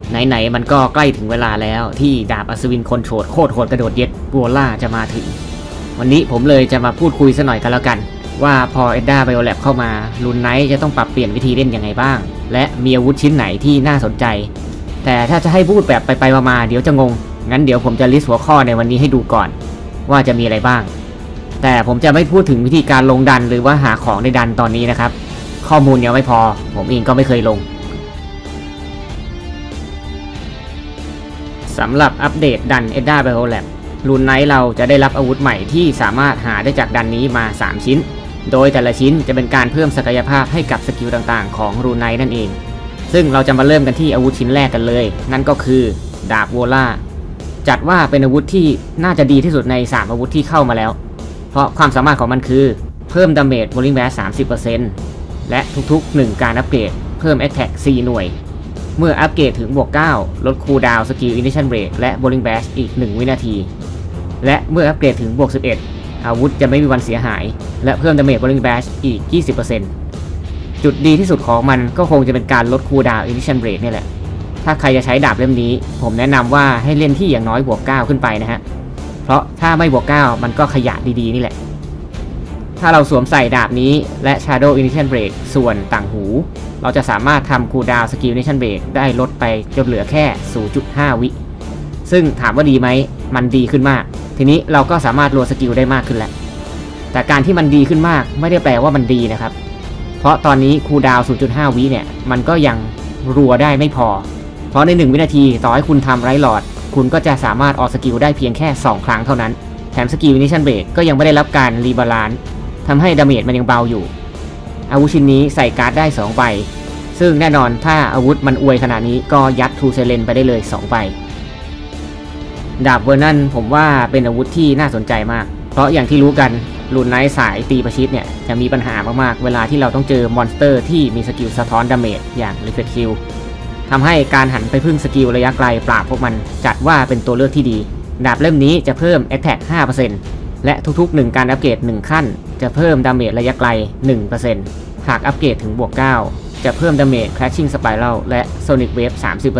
ไหนๆมันก็ใกล้ถึงเวลาแล้วที่ดาบอัศวินคนโฉดโคตรโหดกระโดดเย็ดบัวล่าจะมาถึงวันนี้ผมเลยจะมาพูดคุยซะหน่อยกันแล้วกันว่าพอเอ็ดดาไบโอแลบเข้ามารุนไนท์จะต้องปรับเปลี่ยนวิธีเล่นยังไงบ้างและมีอาวุธชิ้นไหนที่น่าสนใจแต่ถ้าจะให้พูดแบบไปมาเดี๋ยวจะงงงั้นเดี๋ยวผมจะลิสต์หัวข้อในวันนี้ให้ดูก่อนว่าจะมีอะไรบ้างแต่ผมจะไม่พูดถึงวิธีการลงดันหรือว่าหาของในดันตอนนี้นะครับข้อมูลยังไม่พอผมเองก็ไม่เคยลงสำหรับอัปเดตดันเอ็ดดาไบโอแลบรุนไนท์เราจะได้รับอาวุธใหม่ที่สามารถหาได้จากดันนี้มา3ชิ้นโดยแต่ละชิ้นจะเป็นการเพิ่มศักยภาพให้กับสกิลต่างๆของรุนไนท์นั่นเองซึ่งเราจะมาเริ่มกันที่อาวุธชิ้นแรกกันเลยนั่นก็คือดาบโวล่าจัดว่าเป็นอาวุธที่น่าจะดีที่สุดใน3อาวุธที่เข้ามาแล้วเพราะความสามารถของมันคือเพิ่มดาเมจ Rolling Bash 30% และทุกๆ1การอัปเกรดเพิ่ม Attack 4 หน่วยเมื่ออัปเกรดถึงบวก 9 ลดคูลดาวน์สกิล Ignition Break และ Rolling Bash อีก1วินาทีและเมื่ออัปเกรดถึงบวก 11 อาวุธจะไม่มีวันเสียหายและเพิ่มดาเมจ Rolling Bash อีก 20% จุดดีที่สุดของมันก็คงจะเป็นการลดคูลดาวน์ Ignition Break นี่แหละถ้าใครจะใช้ดาบเล่มนี้ผมแนะนำว่าให้เล่นที่อย่างน้อยบวก 9 ขึ้นไปนะฮะเพราะถ้าไม่บวก 9 มันก็ขยะดีๆนี่แหละถ้าเราสวมใส่ดาบนี้และ Shadow Ignition Break ส่วนต่างหูเราจะสามารถทำคูลดาวน์สกิล Ignition Break ได้ลดไปจนเหลือแค่ 0.5 วิซึ่งถามว่าดีไหมมันดีขึ้นมากทีนี้เราก็สามารถรัวสกิลได้มากขึ้นแล้วแต่การที่มันดีขึ้นมากไม่ได้แปลว่ามันดีนะครับเพราะตอนนี้คูลดาวน์ 0.5 วิเนี่ยมันก็ยังรัวได้ไม่พอเพราะใน1วินาทีต่อให้คุณทำไรหลอดคุณก็จะสามารถออกสกิลได้เพียงแค่2ครั้งเท่านั้นแถมสกิล Ignition Break ก็ยังไม่ได้รับการรีบาลานซ์ทำให้ดาเมจมันยังเบาอยู่อาวุธชิ้นนี้ใส่การ์ดได้2ใบซึ่งแน่นอนถ้าอาวุธมันอวยขนาดนี้ก็ยัดทูเซเลนไปได้เลย2ใบดาบเวอร์นันผมว่าเป็นอาวุธที่น่าสนใจมากเพราะอย่างที่รู้กันรุนไนท์สายตีประชิดเนี่ยจะมีปัญหามากๆเวลาที่เราต้องเจอมอนสเตอร์ที่มีสกิลสะท้อนดาเมจอย่าง Reflect Shield ทำให้การหันไปพึ่งสกิลระยะไกลปราบพวกมันจัดว่าเป็นตัวเลือกที่ดีดาบเล่มนี้จะเพิ่ม Attack 5% และทุกๆ1การอัปเกรด1ขั้นจะเพิ่มดาเมจระยะไกล 1% หากอัปเกรดถึงบวก 9 จะเพิ่มดาเมจ Crashing Spiral และ Sonic Wave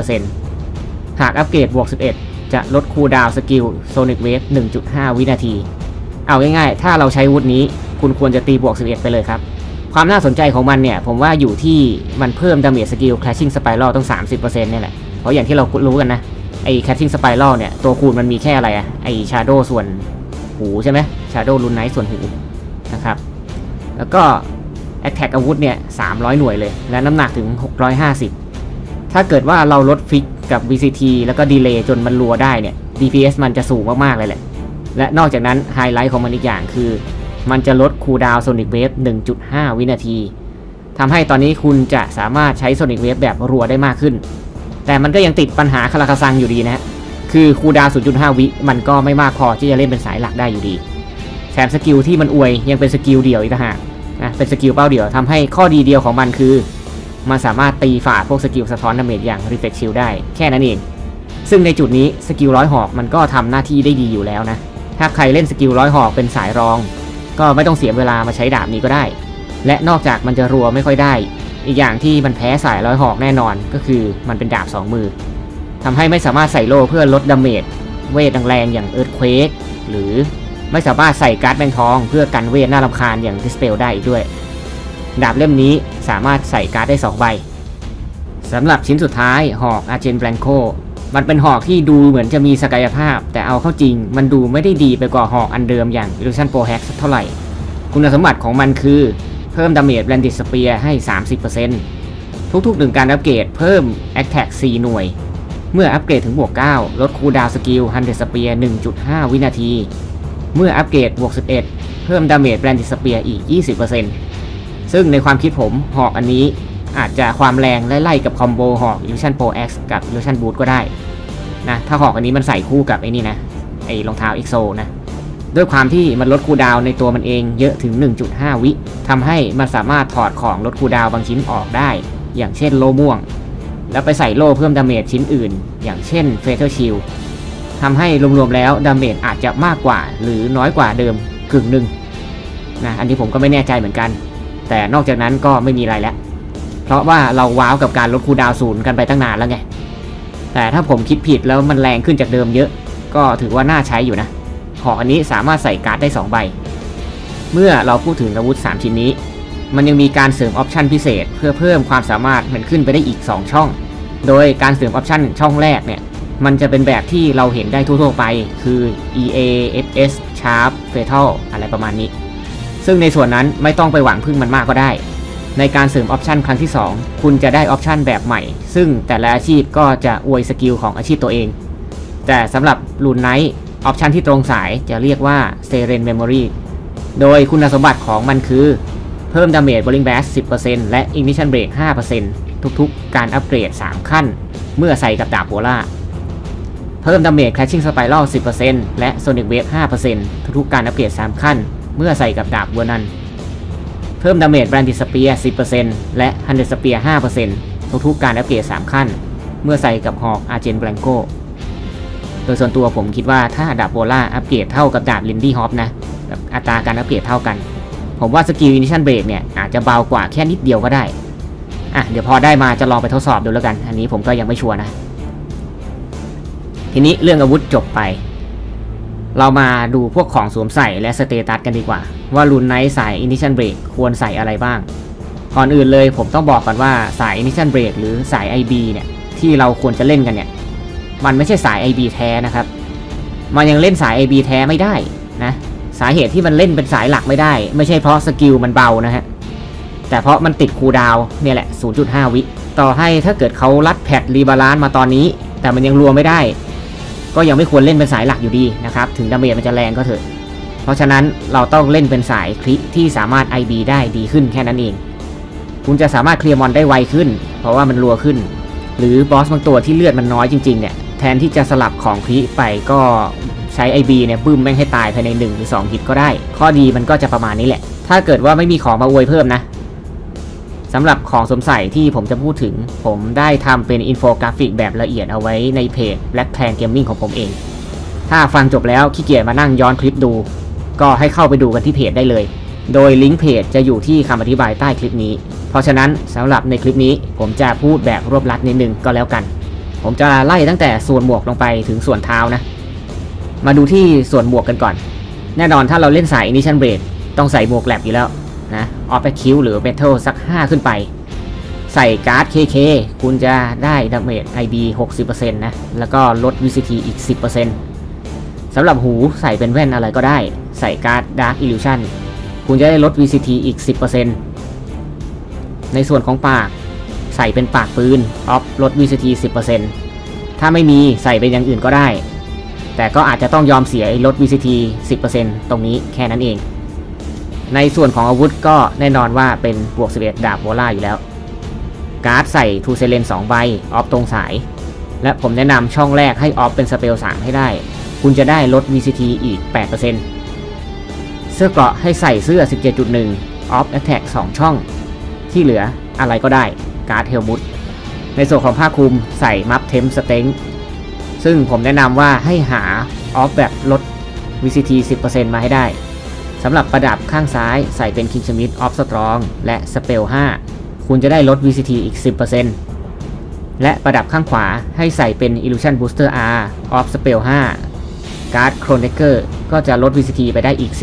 30% หากอัปเกรดบวก 11 จะลดคูลดาวน์สกิล Sonic Wave 1.5 วินาทีเอาง่ายๆถ้าเราใช้อาวุธนี้คุณควรจะตีบวก 11 ไปเลยครับความน่าสนใจของมันเนี่ยผมว่าอยู่ที่มันเพิ่มดาเมจสกิล Crashing Spiral ต้อง 30% เนี่ยแหละเพราะอย่างที่เรารู้กันนะไอ้ Crashing Spiral เนี่ยตัวคูณมันมีแค่อะไรอะไอ้ Shadow ส่วนหูใช่ไหม Shadow Rune Knight ส่วนหูนะครับแล้วก็ Attack อาวุธเนี่ย300 หน่วยเลยและน้ำหนักถึง650ถ้าเกิดว่าเราลดฟิกกับ VCT แล้วก็ดีเลย์จนมันรัวได้เนี่ย DPS มันจะสูงมากๆเลยแหละและนอกจากนั้นไฮไลท์ของมันอีกอย่างคือมันจะลดคูลดาวน์ Sonic Wave 1.5 วินาทีทำให้ตอนนี้คุณจะสามารถใช้ Sonic Wave แบบรัวได้มากขึ้นแต่มันก็ยังติดปัญหาคาราคาซังอยู่ดีนะฮะคือคูลดาวน์ 0.5 วิมันก็ไม่มากพอที่จะเล่นเป็นสายหลักได้อยู่ดีแถมสกิลที่มันอวยยังเป็นสกิลเดี่ยวอีกต่างหากนะเป็นสกิลเป้าเดี่ยวทำให้ข้อดีเดียวของมันคือมันสามารถตีฝ่าพวกสกิลสะท้อนดาเมจอย่าง Reflect Shield ได้แค่นั้นเองซึ่งในจุดนี้สกิลร้อยหอกมันก็ทำหน้าที่ได้ดีอยู่แล้วนะถ้าใครเล่นสกิลร้อยหอกเป็นสายรองก็ไม่ต้องเสียเวลามาใช้ดาบนี้ก็ได้และนอกจากมันจะรัวไม่ค่อยได้อีกอย่างที่มันแพ้สายร้อยหอกแน่นอนก็คือมันเป็นดาบ2มือทำให้ไม่สามารถใส่โล่เพื่อลดดาเมจเวทแรงๆอย่าง Earthquake หรือไม่สามารถใส่การ์ดแมงทองเพื่อกันเวทน่ารำคาญอย่าง Dispel ได้อีกด้วยดาบเล่มนี้สามารถใส่การ์ดได้2ใบสำหรับชิ้นสุดท้ายหอก Argent Blanco มันเป็นหอกที่ดูเหมือนจะมีศักยภาพแต่เอาเข้าจริงมันดูไม่ได้ดีไปกว่าหอกอันเดิมอย่าง Illusion Pro Hack สักเท่าไหร่คุณสมบัติของมันคือเพิ่มดาเมจ Bandit Spear ให้ 30% ทุกๆ1การอัปเกรดเพิ่ม Attack 4 หน่วยเมื่ออัปเกรดถึงบวก 9 ลดคูลดาวน์สกิล 100 Spear 1.5 วินาทีเมื่ออัปเกรดบวก 11 เพิ่มดาเมจ Bandit Spear อีก 20% ซึ่งในความคิดผมหอกอันนี้อาจจะความแรงไล่ๆกับคอมโบหอก Illusion Pro Axe กับ Illusion Boot ก็ได้นะถ้าหอกอันนี้มันใส่คู่กับไอ้นี่นะไอ้รองเท้า EXO นะด้วยความที่มันลดคูลดาวน์ในตัวมันเองเยอะถึง 1.5 วิทำให้มันสามารถถอดของลดคูลดาวน์บางชิ้นออกได้อย่างเช่นโล่ม่วงแล้วไปใส่โล่เพิ่มดาเมจชิ้นอื่นอย่างเช่น Fatal Shield ทำให้รวมๆแล้วดาเมจอาจจะมากกว่าหรือน้อยกว่าเดิมกึ่งหนึ่งนะอันนี้ผมก็ไม่แน่ใจเหมือนกันแต่นอกจากนั้นก็ไม่มีอะไรแล้วเพราะว่าเราว้าวกับการลดคูลดาวน์0กันไปตั้งนานแล้วไงแต่ถ้าผมคิดผิดแล้วมันแรงขึ้นจากเดิมเยอะก็ถือว่าน่าใช้อยู่นะหอกอันนี้สามารถใส่การ์ดได้2ใบเมื่อเราพูดถึงอาวุธ3ชิ้นนี้มันยังมีการเสริมออปชันพิเศษเพื่อเพิ่มความสามารถมันขึ้นไปได้อีก2ช่องโดยการเสริมออปชันช่องแรกเนี่ยมันจะเป็นแบบที่เราเห็นได้ทั่วๆไปคือ EA FS Sharp Fatal อะไรประมาณนี้ซึ่งในส่วนนั้นไม่ต้องไปหวังพึ่งมันมากก็ได้ในการเสริมออปชันครั้งที่2คุณจะได้ออปชันแบบใหม่ซึ่งแต่ละอาชีพก็จะอวยสกิลของอาชีพตัวเองแต่สำหรับรูนไนท์ออปชันที่ตรงสายจะเรียกว่า Seren Memory โดยคุณสมบัติของมันคือเพิ่มดาเมจ Bowling Bash 10% และ Ignition Break 5% ทุกๆการอัปเกรด3ขั้นเมื่อใส่กับดาบโพล่าเพิ่มดาเมจ Crashing Spiral 10% และ Sonic Wave 5% ทุกๆการอัปเกรด3ขั้นเมื่อใส่กับดาบเวอร์นันเพิ่มดาเมจ Branded Spear 10% และ 100 Spear 5% ทุกๆการอัปเกรด3ขั้นเมื่อใส่กับหอก Argent Blanco โดยส่วนตัวผมคิดว่าถ้าดาบโพล่าอัปเกรดเท่ากับดาบ Lindy Hop นะแบบอัตราการอัปเกรดเท่ากันผมว่าสกิล Ignition Break เนี่ยอาจจะเบากว่าแค่นิดเดียวก็ได้เดี๋ยวพอได้มาจะลองไปทดสอบดูแล้วกันอันนี้ผมก็ยังไม่ชัวร์นะทีนี้เรื่องอาวุธจบไปเรามาดูพวกของสวมใส่และสเตตัสกันดีกว่าว่ารูนไนท์สาย Ignition Break ควรใส่อะไรบ้างก่อนอื่นเลยผมต้องบอกก่อนว่าสาย Ignition Break หรือสาย IB เนี่ยที่เราควรจะเล่นกันเนี่ยมันไม่ใช่สาย IB แท้นะครับมันยังเล่นสาย IB แท้ไม่ได้นะสาเหตุที่มันเล่นเป็นสายหลักไม่ได้ไม่ใช่เพราะสกิลมันเบานะฮะแต่เพราะมันติดคูลดาวน์เนี่ยแหละ 0.5 วิต่อให้ถ้าเกิดเขารัดแพทรีบาลานซ์มาตอนนี้แต่มันยังรวมไม่ได้ก็ยังไม่ควรเล่นเป็นสายหลักอยู่ดีนะครับถึงดาเมจมันจะแรงก็เถอะเพราะฉะนั้นเราต้องเล่นเป็นสายคริที่สามารถ IB ได้ดีขึ้นแค่นั้นเองคุณจะสามารถเคลียร์มอนได้ไวขึ้นเพราะว่ามันรัวขึ้นหรือบอสบางตัวที่เลือดมันน้อยจริงๆเนี่ยแทนที่จะสลับของคริไปก็ใช้ IB เนี่ยบึ้มแม่งให้ตายภายใน1หรือ2ฮิตก็ได้ข้อดีมันก็จะประมาณนี้แหละถ้าเกิดว่าไม่มีของมาอวยเพิ่มนะสำหรับของสวมใส่ที่ผมจะพูดถึงผมได้ทำเป็นอินโฟกราฟิกแบบละเอียดเอาไว้ในเพจ Black Clan Gaming ของผมเองถ้าฟังจบแล้วขี้เกียจมานั่งย้อนคลิปดูก็ให้เข้าไปดูกันที่เพจได้เลยโดยลิงก์เพจจะอยู่ที่คำอธิบายใต้คลิปนี้เพราะฉะนั้นสำหรับในคลิปนี้ผมจะพูดแบบรวบลัดนิดนึงก็แล้วกันผมจะไล่ตั้งแต่ส่วนหมวกลงไปถึงส่วนเท้านะมาดูที่ส่วนหมวกกันก่อนแน่นอนถ้าเราเล่นสาย Ignition Break ต้องใส่หมวกแลบอยู่แล้วนะออฟแอคคิวหรือเมทัลสัก5ขึ้นไปใส่การ์ด KK คุณจะได้ดาเมจ IB 60% นะแล้วก็ลด VCT อีก 10% สำหรับหูใส่เป็นแว่นอะไรก็ได้ใส่การ์ด Dark Illusion คุณจะได้ลด VCT อีก 10% ในส่วนของปากใส่เป็นปากปืนออฟลด VCT 10% ถ้าไม่มีใส่เป็นอย่างอื่นก็ได้แต่ก็อาจจะต้องยอมเสียลด VCT 10% ตรงนี้แค่นั้นเองในส่วนของอาวุธก็แน่นอนว่าเป็นบวก11ดาบโวล่าอยู่แล้วการ์ดใส่ทูเซเลน2ใบออฟตรงสายและผมแนะนำช่องแรกให้ออฟเป็นสเปล3ให้ได้คุณจะได้ลด VCT อีก 8% เสื้อเกราะให้ใส่เสื้อ 17.1 ออฟแอตแทก2ช่องที่เหลืออะไรก็ได้การ์ดเฮลมุตในส่วนของผ้าคลุมใส่มัฟเทมสเต็งซึ่งผมแนะนำว่าให้หาออฟแบบลด VCT 10% มาให้ได้สำหรับประดับข้างซ้ายใส่เป็น Kingsmith of Strong และ Spell 5คุณจะได้ลด VCT อีก 10% และประดับข้างขวาให้ใส่เป็น Illusion Booster R of Spell 5 Guard Chronecker ก็จะลด VCT ไปได้อีก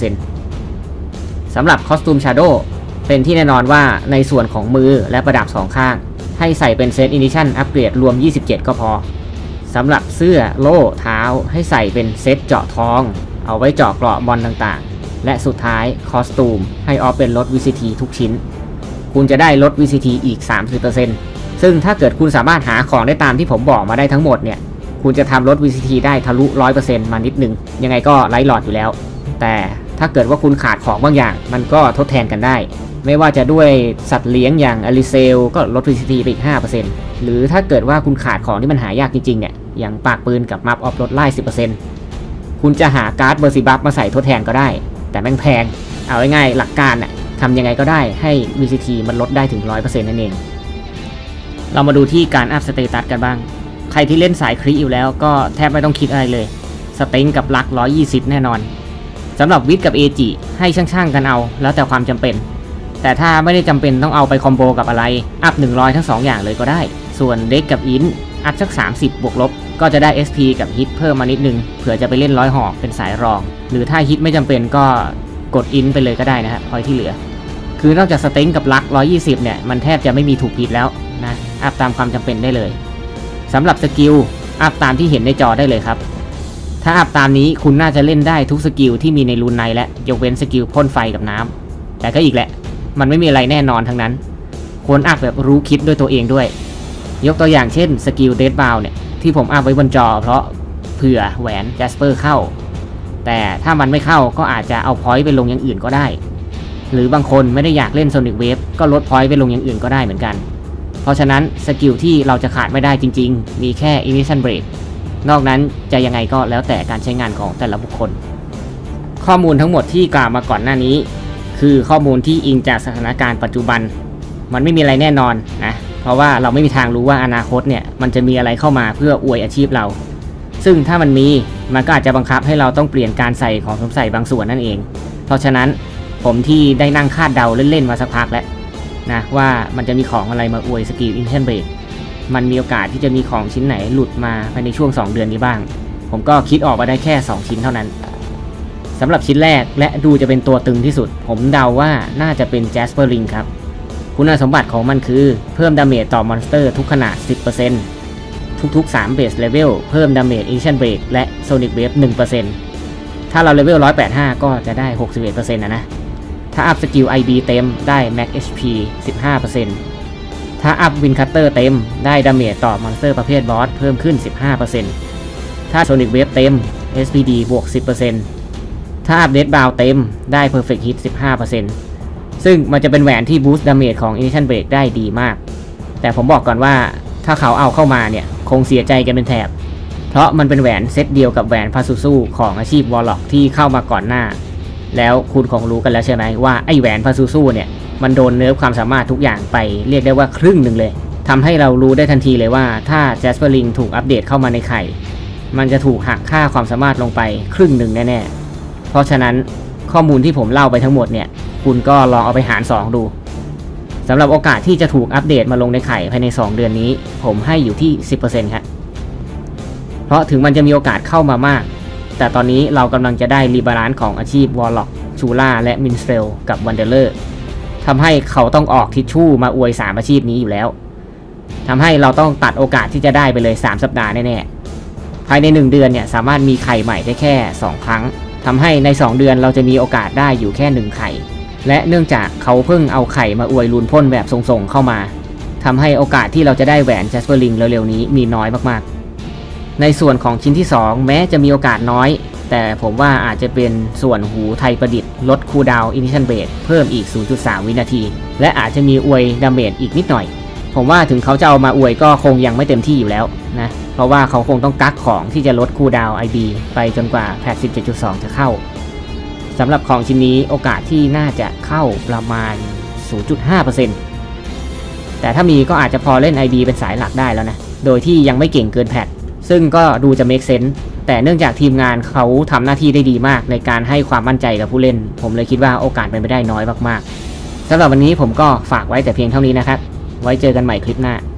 15% สำหรับ Costume Shadow เป็นที่แน่นอนว่าในส่วนของมือและประดับ2ข้างให้ใส่เป็น Set Edition อัปเกรดรวม27ก็พอสำหรับเสื้อโล่เท้าให้ใส่เป็นเซตเจาะทองเอาไว้เจาะเกราะบอลต่างๆและสุดท้ายคอสตูมให้ออฟเป็นลด VCT ทุกชิ้นคุณจะได้ลด VCT อีก 30% ซึ่งถ้าเกิดคุณสามารถหาของได้ตามที่ผมบอกมาได้ทั้งหมดเนี่ยคุณจะทำลด VCT ได้ทะลุ 100% มานิดนึงยังไงก็ไร้หลอดอยู่แล้วแต่ถ้าเกิดว่าคุณขาดของบางอย่างมันก็ทดแทนกันได้ไม่ว่าจะด้วยสัตว์เลี้ยงอย่างอลิเซลก็ลด VCT ไปอีก 5% หรือถ้าเกิดว่าคุณขาดของที่มันหายากจริงๆเนี่ยอย่างปากปืนกับมัฟออฟลดไล่ 10% คุณจะหาการ์ดเบอร์ซิบัฟมาใส่ทดแทนก็ได้แต่แม่งแพงเอาง่ายๆหลักการน่ะทำยังไงก็ได้ให้ VCT มันลดได้ถึง 100% นั่นเองเรามาดูที่การอัพสเตตัสกันบ้างใครที่เล่นสายคริอยู่แล้วก็แทบไม่ต้องคิดอะไรเลยสเต็งกับลัก120แน่นอนสำหรับวิทกับเอจิให้ช่างๆกันเอาแล้วแต่ความจำเป็นแต่ถ้าไม่ได้จำเป็นต้องเอาไปคอมโบกับอะไรอัพ100ทั้ง2อย่างเลยก็ได้ส่วนเด็กกับอินอัพสัก30บวกลบก็จะได้ SP กับฮิตเพิ่มมานิดนึงเผื่อจะไปเล่น100หอกเป็นสายรองหรือถ้าฮิตไม่จำเป็นก็กดอินไปเลยก็ได้นะฮะพอยที่เหลือคือนอกจากสเต็งกับลัก120เนี่ยมันแทบจะไม่มีถูกผิดแล้วนะอัพตามความจำเป็นได้เลยสำหรับสกิลอัพตามที่เห็นในจอได้เลยครับถ้าอัพตามนี้คุณน่าจะเล่นได้ทุกสกิลที่มีในรูนไนท์และยกเว้นสกิลพ่นไฟกับน้ำแต่ก็อีกแหละมันไม่มีอะไรแน่นอนทั้งนั้นควรอัพแบบรู้คิดด้วยตัวเองด้วยยกตัวอย่างเช่นสกิลเดดบาวเนี่ยที่ผมอัพไว้บนจอเพราะเผื่อแหวนแจสเปอร์เข้าแต่ถ้ามันไม่เข้าก็อาจจะเอาพอยต์ไปลงอย่างอื่นก็ได้หรือบางคนไม่ได้อยากเล่นโซนิกเวฟก็ลดพอยต์ไปลงอย่างอื่นก็ได้เหมือนกันเพราะฉะนั้นสกิลที่เราจะขาดไม่ได้จริงๆมีแค่ Ignition Break นอกนั้นจะยังไงก็แล้วแต่การใช้งานของแต่ละบุคคลข้อมูลทั้งหมดที่กล่าวมาก่อนหน้านี้คือข้อมูลที่อิงจากสถานการณ์ปัจจุบันมันไม่มีอะไรแน่นอนนะเพราะว่าเราไม่มีทางรู้ว่าอนาคตเนี่ยมันจะมีอะไรเข้ามาเพื่ออวยอาชีพเราซึ่งถ้ามันมีมันก็อาจจะบังคับให้เราต้องเปลี่ยนการใส่ของสวมใส่บางส่วนนั่นเองเพราะฉะนั้นผมที่ได้นั่งคาดเดาเล่นๆมาสักพักแล้วนะว่ามันจะมีของอะไรมาอวยสกิล Ignition Break มันมีโอกาสที่จะมีของชิ้นไหนหลุดมาภายในช่วง2เดือนนี้บ้างผมก็คิดออกมาได้แค่2ชิ้นเท่านั้นสำหรับชิ้นแรกและดูจะเป็นตัวตึงที่สุดผมเดาว่าน่าจะเป็น Jasper Ring ครับคุณสมบัติของมันคือเพิ่มดาเมจต่อมอนสเตอร์ทุกขนาด 10% ทุกๆ3เบสเลเวลเพิ่มดาเมจ Ignition Break และ Sonic Wave 1% ถ้าเราเลเวล185ก็จะได้ 61% นะถ้าอัพสกิล IB เต็มได้ Max HP 15% ถ้าอัพวินคัตเตอร์เต็มได้ดาเมจต่อมอนสเตอร์ประเภทบอสเพิ่มขึ้น 15% ถ้า Sonic Wave เต็ม SPD บวก 10% ถ้าอัพเดดบาวเต็มได้ Perfect Hit 15%ซึ่งมันจะเป็นแหวนที่บูสต์ดาเมจของ Ignition Break ได้ดีมากแต่ผมบอกก่อนว่าถ้าเขาเอาเข้ามาเนี่ยคงเสียใจกันเป็นแถบเพราะมันเป็นแหวนเซตเดียวกับแหวนพาซูซูของอาชีพวอลล็อกที่เข้ามาก่อนหน้าแล้วคุณคงรู้กันแล้วใช่ไหมว่าไอแหวนพาซูซูเนี่ยมันโดนเนิร์ฟความสามารถทุกอย่างไปเรียกได้ว่าครึ่งหนึ่งเลยทำให้เรารู้ได้ทันทีเลยว่าถ้า Jasper Ring ถูกอัปเดตเข้ามาในไข่มันจะถูกหักค่าความสามารถลงไปครึ่งหนึ่งแน่ๆเพราะฉะนั้นข้อมูลที่ผมเล่าไปทั้งหมดเนี่ยคุณก็ลองเอาไปหาร2ดูสำหรับโอกาสที่จะถูกอัปเดตมาลงในไข่ภายใน2เดือนนี้ผมให้อยู่ที่ 10% ครับเพราะถึงมันจะมีโอกาสเข้ามามากแต่ตอนนี้เรากำลังจะได้รีบาลานซ์ของอาชีพวอลล็อกชูล่าและมินสเตลกับวันเดอร์เลอร์ทำให้เขาต้องออกทิชชู่มาอวย3อาชีพนี้อยู่แล้วทำให้เราต้องตัดโอกาสที่จะได้ไปเลย3สัปดาห์แน่ๆภายใน1เดือนเนี่ยสามารถมีไข่ใหม่ได้แค่2ครั้งทำให้ใน2เดือนเราจะมีโอกาสได้อยู่แค่1ไข่และเนื่องจากเขาเพิ่งเอาไข่มาอวยรูนพ่นแบบส่งๆเข้ามาทำให้โอกาสที่เราจะได้แหวน Jasper Ring เร็วๆนี้มีน้อยมากๆในส่วนของชิ้นที่2แม้จะมีโอกาสน้อยแต่ผมว่าอาจจะเป็นส่วนหูไทยประดิษฐ์ลดคูลดาวน์ Ignition Break เพิ่มอีก 0.3 วินาทีและอาจจะมีอวยดาเมจอีกนิดหน่อยผมว่าถึงเขาจะเอามาอวยก็คงยังไม่เต็มที่อยู่แล้วนะเพราะว่าเขาคงต้องกักของที่จะลดคูลดาวน์ IB ไปจนกว่าแพท 17.2 จะเข้าสำหรับของชิ้นนี้โอกาสที่น่าจะเข้าประมาณ 0.5% แต่ถ้ามีก็อาจจะพอเล่น IB เป็นสายหลักได้แล้วนะโดยที่ยังไม่เก่งเกินแพทซึ่งก็ดูจะ make sense แต่เนื่องจากทีมงานเขาทำหน้าที่ได้ดีมากในการให้ความมั่นใจกับผู้เล่นผมเลยคิดว่าโอกาสเป็นไปได้น้อยมากๆสำหรับวันนี้ผมก็ฝากไว้แต่เพียงเท่านี้นะครับไว้เจอกันใหม่คลิปหน้า